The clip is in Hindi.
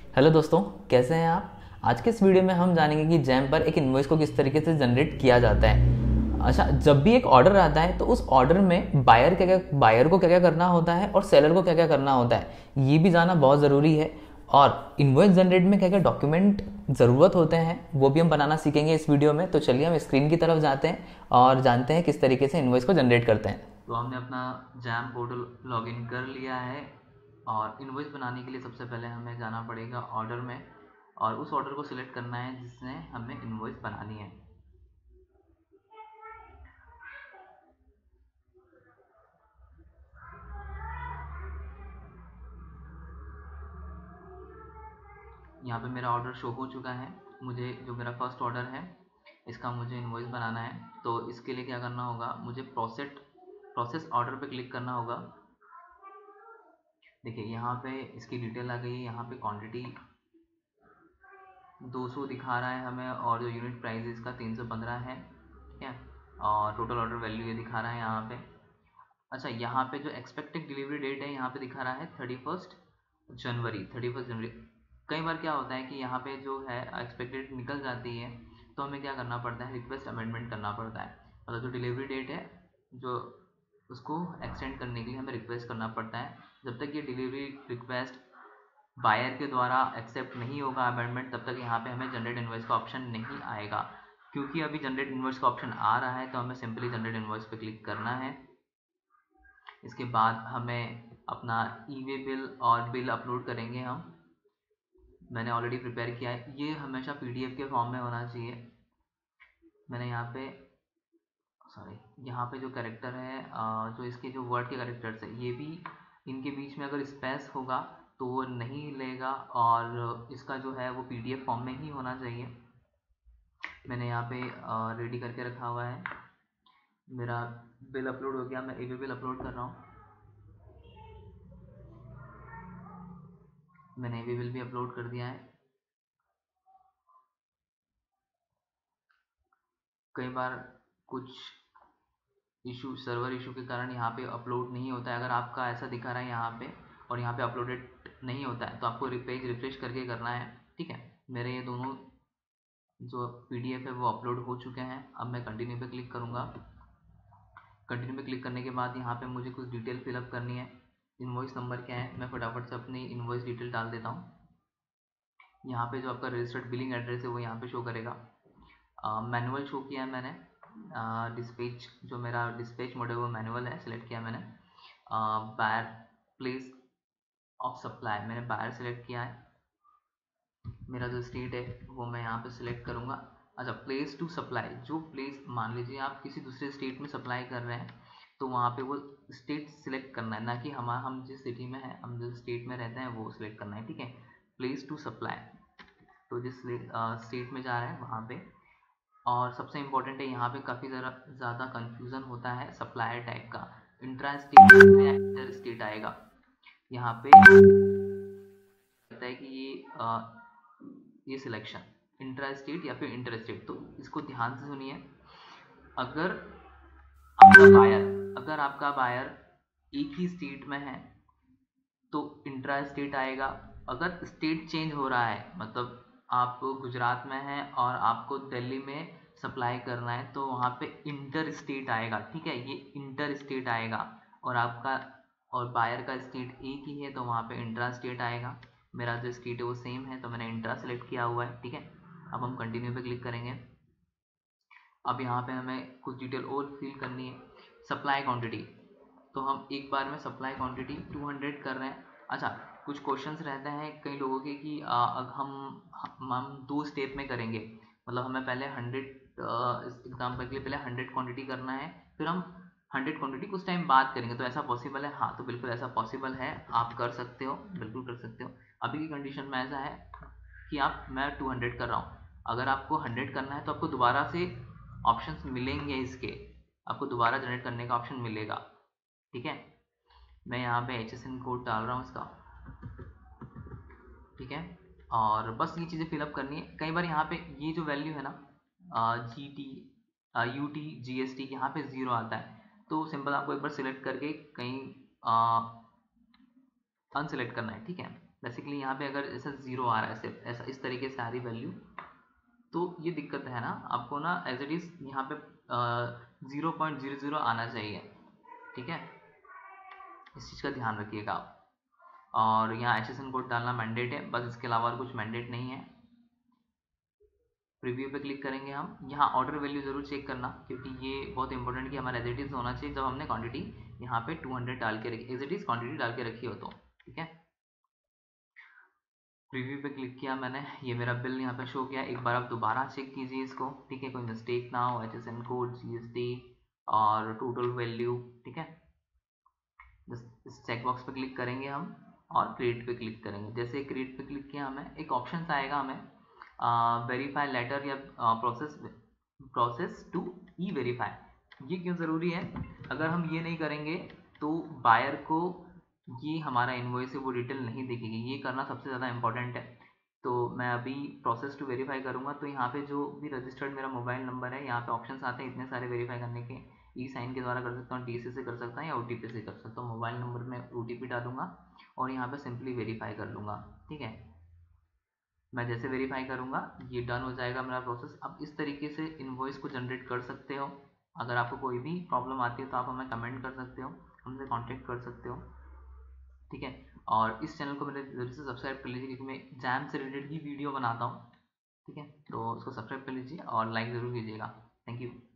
हेलो दोस्तों, कैसे हैं आप। आज के इस वीडियो में हम जानेंगे कि जैम पर एक इन्वॉइस को किस तरीके से जनरेट किया जाता है। अच्छा, जब भी एक ऑर्डर आता है तो उस ऑर्डर में बायर को क्या क्या करना होता है और सेलर को क्या क्या करना होता है, ये भी जानना बहुत ज़रूरी है। और इन्वॉइस जनरेट में क्या क्या डॉक्यूमेंट ज़रूरत होते हैं वो भी हम बनाना सीखेंगे इस वीडियो में। तो चलिए हम स्क्रीन की तरफ जाते हैं और जानते हैं किस तरीके से इन्वॉइस को जनरेट करते हैं। तो हमने अपना जैम पोर्टल लॉगिन कर लिया है और इनवॉइस बनाने के लिए सबसे पहले हमें जाना पड़ेगा ऑर्डर में और उस ऑर्डर को सिलेक्ट करना है जिसने हमें इनवॉइस बनानी है। यहाँ पे मेरा ऑर्डर शो हो चुका है। मुझे जो मेरा फर्स्ट ऑर्डर है इसका मुझे इनवॉइस बनाना है। तो इसके लिए क्या करना होगा, मुझे प्रोसेस ऑर्डर पे क्लिक करना होगा। देखिए यहाँ पे इसकी डिटेल आ गई है। यहाँ पे क्वांटिटी 200 दिखा रहा है हमें और जो यूनिट प्राइस है इसका 315 है, ठीक है। और टोटल ऑर्डर वैल्यू ये दिखा रहा है यहाँ पे। अच्छा, यहाँ पे जो एक्सपेक्टेड डिलीवरी डेट है यहाँ पे दिखा रहा है 31 जनवरी। कई बार क्या होता है कि यहाँ पे जो है एक्सपेक्टेड निकल जाती है तो हमें क्या करना पड़ता है, रिक्वेस्ट अमेंडमेंट करना पड़ता है। मतलब जो डिलीवरी डेट है जो उसको एक्सटेंड करने के लिए हमें रिक्वेस्ट करना पड़ता है। जब तक ये डिलीवरी रिक्वेस्ट बायर के द्वारा एक्सेप्ट नहीं होगा अमेंडमेंट, तब तक यहाँ पे हमें जनरेट इनवॉइस का ऑप्शन नहीं आएगा। क्योंकि अभी जनरेट इनवॉइस का ऑप्शन आ रहा है तो हमें सिंपली जनरेट इनवॉइस पे क्लिक करना है। इसके बाद हमें अपना ई वे बिल और बिल अपलोड करेंगे हम। मैंने ऑलरेडी प्रिपेयर किया है, ये हमेशा पीडीएफ के फॉर्म में होना चाहिए। मैंने यहाँ पे यहाँ पे जो कैरेक्टर है जो इसके जो वर्ड के कैरेक्टर्स है ये भी इनके बीच में अगर स्पेस होगा तो वो नहीं लेगा और इसका जो है वो पीडीएफ फॉर्म में ही होना चाहिए। मैंने यहाँ पे रेडी करके रखा हुआ है। मेरा बिल अपलोड हो गया, मैं ई वे बिल अपलोड कर रहा हूँ। मैंने ई वे बिल भी अपलोड कर दिया है। कई बार कुछ सर्वर इशू के कारण यहाँ पे अपलोड नहीं होता है। अगर आपका ऐसा दिखा रहा है यहाँ पे और यहाँ पे अपलोडेड नहीं होता है तो आपको पेज रिफ्रेश करके करना है, ठीक है। मेरे ये दोनों जो पीडीएफ है वो अपलोड हो चुके हैं। अब मैं कंटिन्यू पे क्लिक करूँगा। कंटिन्यू पे क्लिक करने के बाद यहाँ पे मुझे कुछ डिटेल फिलअप करनी है। इनवॉइस नंबर क्या है, मैं फटाफट से अपनी इनवॉइस डिटेल डाल देता हूँ। यहाँ पे जो आपका रजिस्टर्ड बिलिंग एड्रेस है वो यहाँ पे शो करेगा। मैनुअल शो किया है मैंने। डिस्पैच जो मेरा डिस्पैच मोड है वो मैनुअल है, सिलेक्ट किया मैंने। बायर प्लेस ऑफ सप्लाई मैंने बायर सेलेक्ट किया है। मेरा जो स्टेट है वो मैं यहाँ पे सिलेक्ट करूँगा। अच्छा, प्लेस टू सप्लाई, जो प्लेस मान लीजिए आप किसी दूसरे स्टेट में सप्लाई कर रहे हैं तो वहाँ पे वो स्टेट सिलेक्ट करना है, ना कि हम जिस सिटी में है, हम जिस स्टेट में रहते हैं वो सिलेक्ट करना है, ठीक है। प्लेस टू सप्लाई, तो जिस स्टेट में जा रहा है वहाँ पे। और सबसे इम्पोर्टेंट है, यहाँ पे काफ़ी ज़्यादा कन्फ्यूज़न होता है सप्लायर टाइप का। इंट्रा स्टेट या इंटर स्टेट आएगा। यहाँ पे लगता है कि ये सिलेक्शन इंट्रा स्टेट या फिर इंटर स्टेट, तो इसको ध्यान से सुनिए। अगर अगर आपका बायर एक ही स्टेट में है तो इंट्रा स्टेट आएगा। अगर स्टेट चेंज हो रहा है, मतलब आप गुजरात में हैं और आपको दिल्ली में सप्लाई करना है तो वहाँ पे इंटर स्टेट आएगा, ठीक है, ये इंटर स्टेट आएगा। और आपका और बायर का स्टेट एक ही है तो वहाँ पे इंट्रा स्टेट आएगा। मेरा जो स्टेट है वो सेम है तो मैंने इंट्रा सेलेक्ट किया हुआ है, ठीक है। अब हम कंटिन्यू पे क्लिक करेंगे। अब यहाँ पे हमें कुछ डिटेल और फिल करनी है। सप्लाई क्वांटिटी, तो हम एक बार में सप्लाई क्वांटिटी 200 कर रहे हैं। अच्छा, कुछ क्वेश्चंस रहते हैं कई लोगों के कि हम 2 स्टेप में करेंगे। मतलब हमें पहले 100 एग्जाम्पल के लिए पहले 100 क्वांटिटी करना है, फिर हम 100 क्वांटिटी कुछ टाइम बाद करेंगे, तो ऐसा पॉसिबल है? हाँ, तो बिल्कुल ऐसा पॉसिबल है, आप कर सकते हो, बिल्कुल कर सकते हो। अभी की कंडीशन में ऐसा है कि मैं 200 कर रहा हूँ। अगर आपको 100 करना है तो आपको दोबारा से ऑप्शंस मिलेंगे, इसके आपको दोबारा जनरेट करने का ऑप्शन मिलेगा, ठीक है। मैं यहाँ पे HSN कोड डाल रहा हूँ इसका, ठीक है। और बस ये चीज़ें फिलअप करनी है। कई बार यहाँ पे ये जो वैल्यू है ना, GT UT GST, यहाँ पे 0 आता है, तो सिंपल आपको एक बार सिलेक्ट करके कहीं अनसिलेक्ट करना है, ठीक है। बेसिकली यहाँ पे अगर ऐसा 0 आ रहा है, ऐसे ऐसा इस तरीके से आ रही वैल्यू, तो ये दिक्कत है ना, आपको ना एज इट इज़ यहाँ पे 0.00 आना चाहिए, ठीक है, इस चीज़ का ध्यान रखिएगा आप। और यहाँ एसएसएन कोड डालना मैंडेट है, बस इसके अलावा और कुछ मैंडेट नहीं है। प्रीव्यू पे क्लिक करेंगे हम, यहाँ ऑर्डर वैल्यू जरूर चेक करना, क्योंकि ये बहुत इंपॉर्टेंट कि हमारा एज इट इज़ होना चाहिए जब हमने क्वांटिटी यहाँ पे 200 डाल के रखी, एज इट इज़ क्वांटिटी डाल के रखी हो तो, ठीक है। प्रीव्यू पे क्लिक किया मैंने, ये मेरा बिल यहाँ पे शो किया। एक बार आप दोबारा चेक कीजिए इसको, ठीक है, कोई मिस्टेक ना हो, एचएसएन कोड, जीएसटी और टोटल वैल्यू, ठीक है। इस चेक बॉक्स पे क्लिक करेंगे हम और क्रिएट पे क्लिक करेंगे। जैसे क्रिएट पे क्लिक किया हमें एक ऑप्शन आएगा, हमें वेरीफाई लेटर या प्रोसेस टू ई वेरीफाई। ये क्यों ज़रूरी है? अगर हम ये नहीं करेंगे तो बायर को ये हमारा इनवॉइस है वो डिटेल नहीं दिखेगी, ये करना सबसे ज़्यादा इंपॉर्टेंट है। तो मैं अभी प्रोसेस टू वेरीफाई करूँगा, तो यहाँ पे जो भी रजिस्टर्ड मेरा मोबाइल नंबर है, यहाँ पे ऑप्शंस आते हैं इतने सारे वेरीफाई करने के। ई साइन के द्वारा कर सकता हूँ, डीसी से कर सकता हूँ या ओटीपी से कर सकता हूँ। मोबाइल नंबर में ओटीपी डालूंगा और यहाँ पे सिंपली वेरीफाई कर लूँगा, ठीक है। मैं जैसे वेरीफाई करूँगा ये डन हो जाएगा मेरा प्रोसेस। अब इस तरीके से इनवॉइस को जनरेट कर सकते हो। अगर आपको कोई भी प्रॉब्लम आती है तो आप हमें कमेंट कर सकते हो, हमसे कॉन्टेक्ट कर सकते हो, ठीक है। और इस चैनल को मेरे जरूर से सब्सक्राइब कर लीजिए, क्योंकि मैं जैम से रिलेटेड ही वीडियो बनाता हूँ, ठीक है। तो उसको सब्सक्राइब कर लीजिए और लाइक ज़रूर कीजिएगा। Thank you.